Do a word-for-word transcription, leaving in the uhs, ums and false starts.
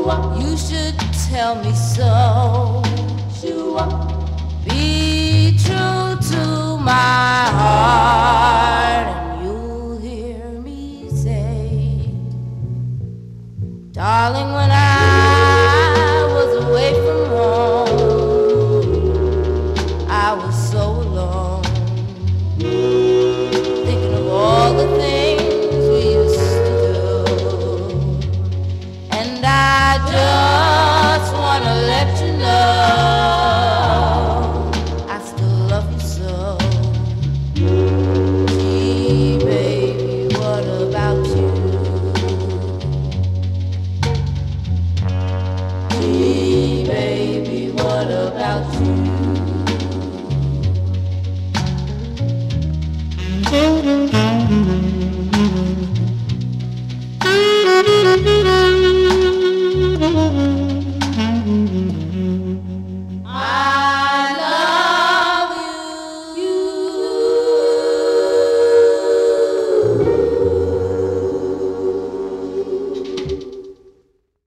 You should tell me so. Be true to my heart, and you'll hear me say, darling, when I was away from home, I was so alone, thinking of all the things we used to do. And I just wanna let you know